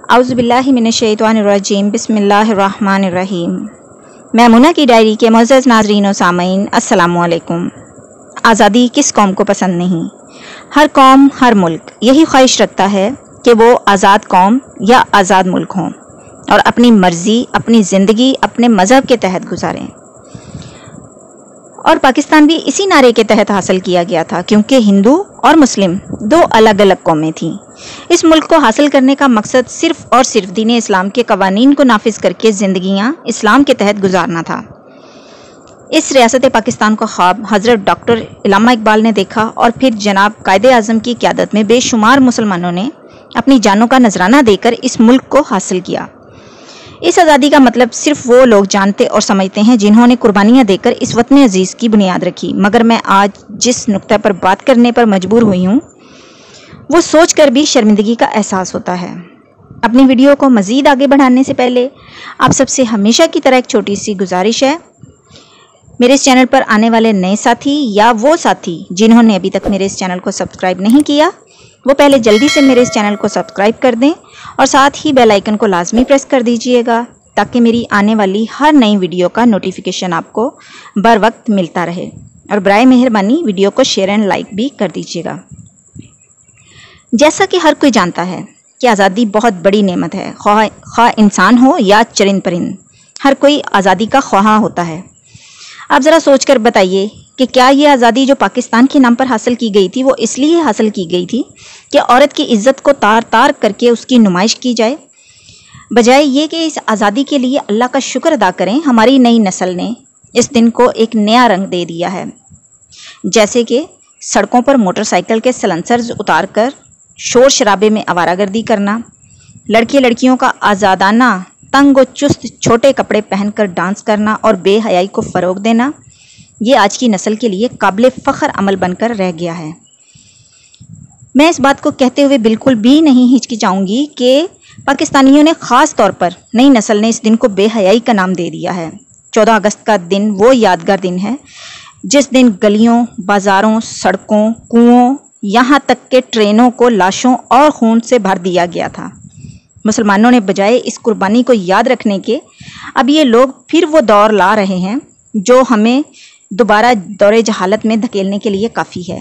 اعوذ باللہ من الشیطان الرجیم بسم اللہ الرحمن الرحیم۔ میمونہ کی ڈائری کے معزز ناظرین و سامعین، السلام علیکم۔ آزادی کس قوم کو پسند نہیں؟ ہر قوم، ہر ملک یہی خواہش رکھتا ہے کہ وہ آزاد قوم یا آزاد ملک ہوں اور اپنی مرضی، اپنی زندگی اپنے مذہب کے تحت گزاریں۔ اور پاکستان بھی اسی نعرے کے تحت حاصل کیا گیا تھا، کیونکہ ہندو اور مسلم دو الگ الگ قومیں تھیں۔ اس ملک کو حاصل کرنے کا مقصد صرف اور صرف دین اسلام کے قوانین کو نافذ کر کے زندگیاں اسلام کے تحت گزارنا تھا۔ اس ریاست پاکستان کا خواب حضرت ڈاکٹر علامہ اقبال نے دیکھا، اور پھر جناب قائد اعظم کی قیادت میں بے شمار مسلمانوں نے اپنی جانوں کا نذرانہ دے کر اس ملک کو حاصل کیا۔ اس آزادی کا مطلب صرف وہ لوگ جانتے اور سمجھتے ہیں جنہوں نے قربانیاں دے کر اس وطن عزیز کی بنیاد رکھی، مگر میں آج جس نقطہ پر بات کرنے پر مجبور ہوئی ہوں وہ سوچ کر بھی شرمندگی کا احساس ہوتا ہے۔ اپنی ویڈیو کو مزید آگے بڑھانے سے پہلے آپ سب سے ہمیشہ کی طرح ایک چھوٹی سی گزارش ہے۔ میرے اس چینل پر آنے والے نئے ساتھی یا وہ ساتھی جنہوں نے ابھی تک میرے اس چینل کو سبسکرائب نہیں کیا، وہ پہلے جلدی سے میرے اس چینل کو سبسکرائب کر دیں اور ساتھ ہی بیل آئیکن کو لازمی پریس کر دیجئے گا، تاکہ میری آنے والی ہر نئی ویڈیو کا نوٹیفیکیشن آپ کو بر وقت ملتا رہے، اور برائے مہربانی ویڈیو کو شیئر اینڈ لائک بھی کر دیجئے گا۔ جیسا کہ ہر کوئی جانتا ہے کہ آزادی بہت بڑی نعمت ہے، خواہ انسان ہو یا چرند پرند، ہر کوئی آزادی کا خواہاں ہوتا ہے۔ آپ ذرا سوچ کر بتائیے کہ کیا یہ آزادی جو پاکستان کے نام پر حاصل کی گئی تھی وہ اس لیے حاصل کی گئی تھی کہ عورت کی عزت کو تار تار کر کے اس کی نمائش کی جائے؟ بجائے یہ کہ اس آزادی کے لیے اللہ کا شکر ادا کریں، ہماری نئی نسل نے اس دن کو ایک نیا رنگ دے دیا ہے، جیسے کہ سڑکوں پر موٹر سائیکل کے سلنسرز اتار کر شور شرابے میں آوارہ گردی کرنا، لڑکیوں کا آزادانہ تنگ و چست چھوٹے کپڑے پہن کر ڈانس کرنا اور بے حیائی کو فروغ دینا، یہ آج کی نسل کے لیے قابل فخر عمل بن کر رہ گیا ہے۔ میں اس بات کو کہتے ہوئے بالکل بھی نہیں ہچکچاؤں گی کہ پاکستانیوں نے خاص طور پر نئی نسل نے اس دن کو بے حیائی کا نام دے دیا ہے۔ 14 اگست کا دن وہ یادگار دن ہے جس دن گلیوں، بازاروں، سڑکوں، کنووں، یہاں تک کہ ٹرینوں کو لاشوں اور خون سے بھر دیا گیا تھا۔ مسلمانوں نے بجائے اس قربانی کو یاد رکھنے کے اب یہ لوگ پھر وہ دور لا رہے ہیں جو ہمیں دوبارہ دور جہالت میں دھکیلنے کے لیے کافی ہے۔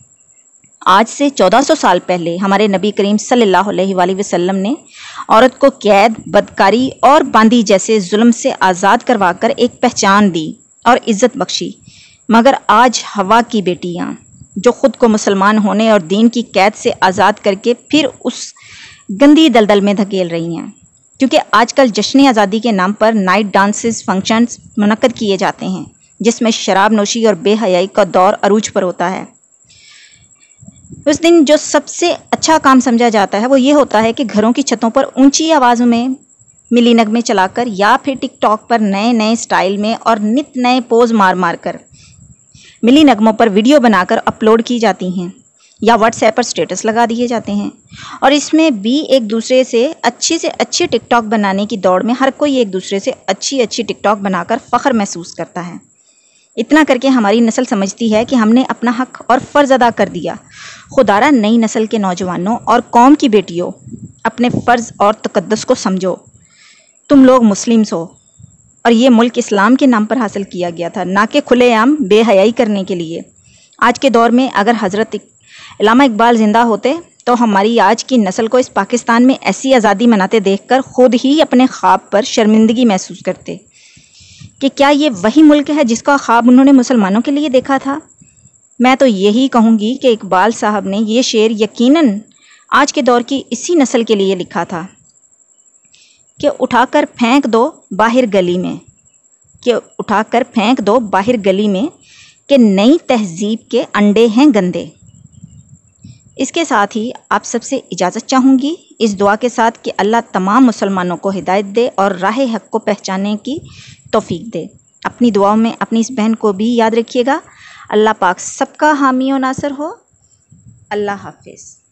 آج سے 1400 سال پہلے ہمارے نبی کریم صلی اللہ علیہ وآلہ وسلم نے عورت کو قید، بدکاری اور باندی جیسے ظلم سے آزاد کروا کر ایک پہچان دی اور عزت بخشی، مگر آج ہوا کی بیٹیاں جو خود کو مسلمان ہونے اور دین کی قید سے آزاد کر کے پھر اس گندی دلدل میں دھکیل رہی ہیں، کیونکہ آج کل جشن آزادی کے نام پر نائٹ ڈانسز، فنکشنز منعقد کیے جاتے ہیں جس میں شراب نوشی اور بے حیائی کا دور عروج پر ہوتا ہے۔ اس دن جو سب سے اچھا کام سمجھا جاتا ہے وہ یہ ہوتا ہے کہ گھروں کی چھتوں پر اونچی آوازوں میں ملی نغمے چلا کر یا پھر ٹک ٹاک پر نئے سٹائل میں اور نت نئے پوز مار کر ملی نغموں پر ویڈیو بنا کر اپلوڈ کی جاتی ہیں یا واٹس ایپ پر سٹیٹس لگا دیے جاتے ہیں، اور اس میں بھی ایک دوسرے سے اچھی ٹک ٹاک بنانے کی دوڑ میں ہر کوئی ایک دوسرے سے اچھی ٹک ٹاک بنا کر فخر محسوس کرتا ہے۔ اتنا کر کے ہماری نسل سمجھتی ہے کہ ہم نے اپنا حق اور فرض ادا کر دیا۔ خدارا نئی نسل کے نوجوانوں اور قوم کی بیٹیوں، اپنے فرض اور تقدس کو سمجھو۔ تم لوگ مسلمز ہو اور یہ ملک اسلام کے نام پر حاصل کیا گیا تھا، نہ کہ کھلے عام بے حیائی کرنے کے لیے۔ آج کے دور میں اگر حضرت علامہ اقبال زندہ ہوتے تو ہماری آج کی نسل کو اس پاکستان میں ایسی آزادی مناتے دیکھ کر خود ہی اپنے خواب پر شرمندگی محسوس کرتے کہ کیا یہ وہی ملک ہے جس کا خواب انہوں نے مسلمانوں کے لیے دیکھا تھا۔ میں تو یہی کہوں گی کہ اقبال صاحب نے یہ شعر یقیناً آج کے دور کی اسی نسل کے لیے لکھا تھا کہ اٹھا کر پھینک دو باہر گلی میں کہ نئی تہذیب کے انڈے ہیں گندے۔ اس کے ساتھ ہی آپ سب سے اجازت چاہوں گی، اس دعا کے ساتھ کہ اللہ تمام مسلمانوں کو ہدایت دے اور راہ حق کو پہچاننے کی توفیق دے۔ اپنی دعاؤں میں اپنی اس بہن کو بھی یاد رکھیے گا۔ اللہ پاک سب کا حامی و ناصر ہو۔ اللہ حافظ۔